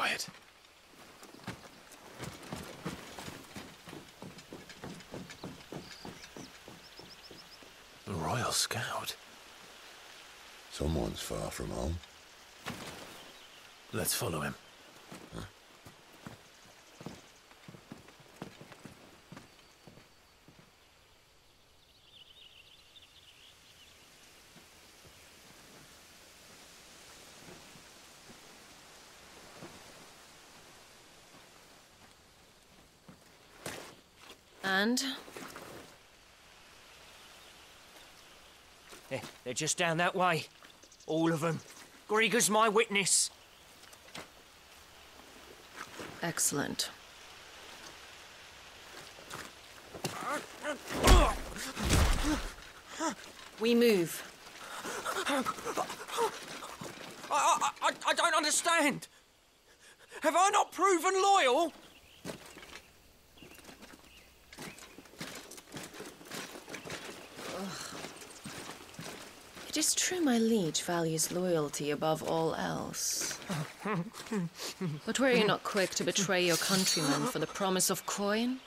quiet. The Royal Scout. Someone's far from home. Let's follow him. Huh? And? They're just down that way. All of them. Grieger's my witness. Excellent. We move. I don't understand. Have I not proven loyal? It is true my liege values loyalty above all else. But were you not quick to betray your countrymen for the promise of coin?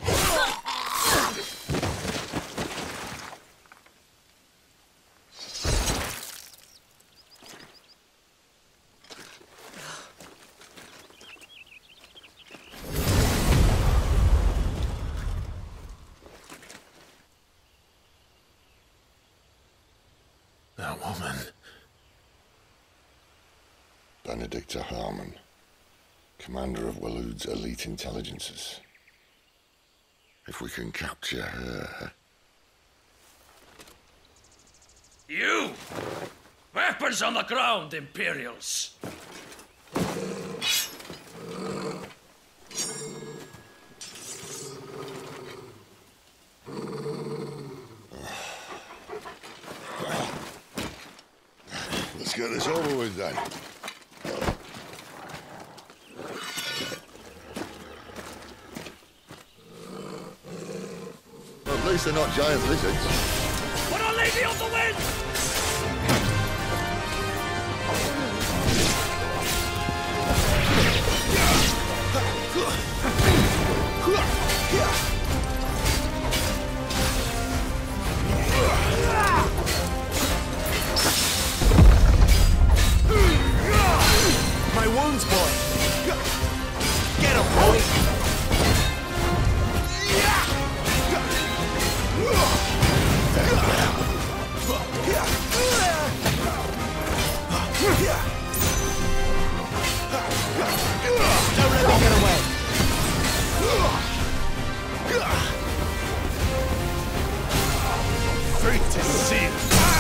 That woman. Benedicta Harmon, commander of Waloed's elite intelligences. If we can capture her... You! Weapons on the ground, Imperials! Let's get this over with then. Well, at least they're not giant lizards. Put our lady on the wind! My wounds, boy. Get him, boy. Don't let me get away. Fate is sealed.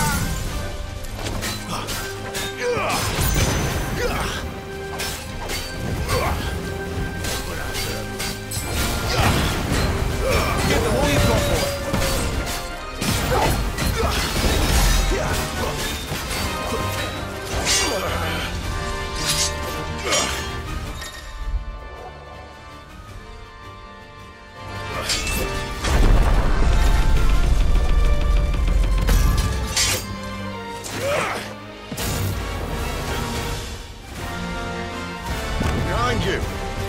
Give them all you've got, boy. Behind you!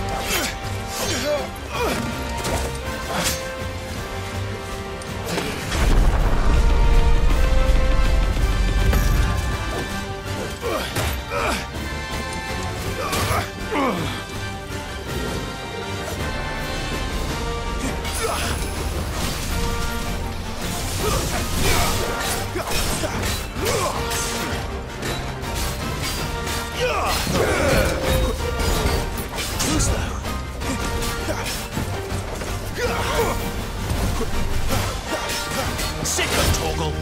Who's that? Sick of Torgal.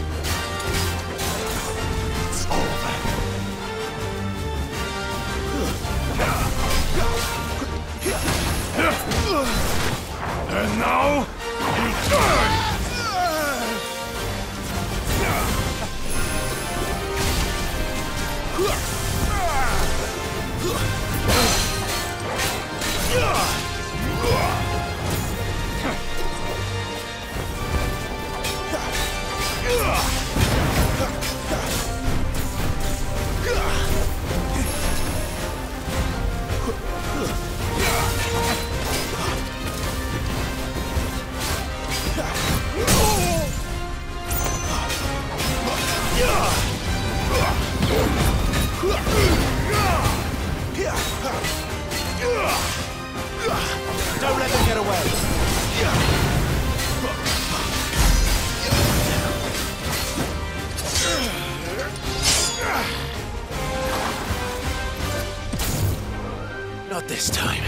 It's over. And now, you die! Not this time.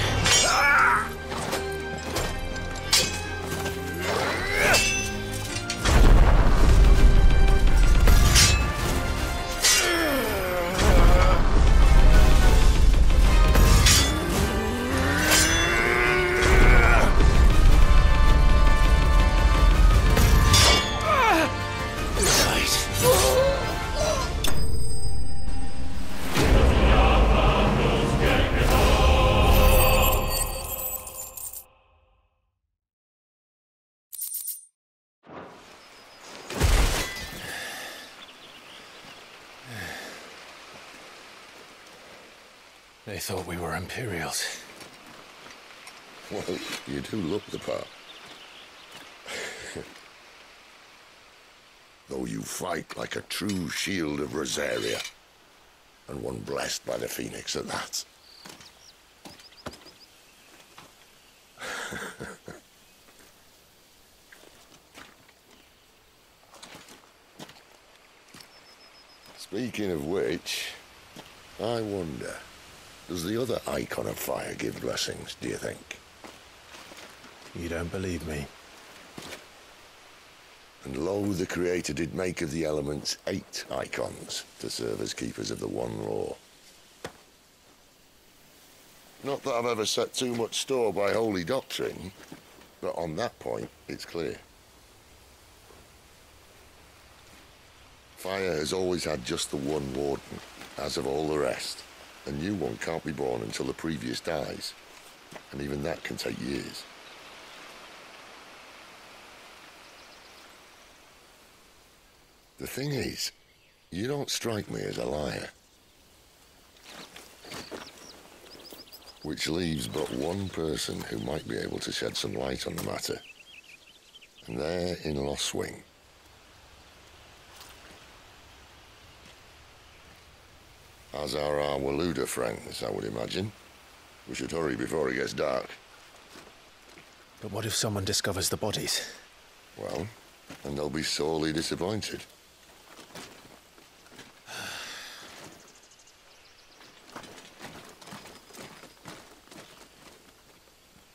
They thought we were Imperials. Well, you do look the part. Though you fight like a true shield of Rosaria. And one blessed by the Phoenix at that. Speaking of which, I wonder, does the other icon of fire give blessings, do you think? You don't believe me? And lo, the Creator did make of the elements 8 icons to serve as keepers of the one law. Not that I've ever set too much store by holy doctrine, but on that point, it's clear. Fire has always had just the one warden, as of all the rest. A new one can't be born until the previous dies, and even that can take years. The thing is, you don't strike me as a liar. Which leaves but one person who might be able to shed some light on the matter, and they're in Lostwing. As are our Waluda friends, I would imagine. We should hurry before it gets dark. But what if someone discovers the bodies? Well, and they'll be sorely disappointed.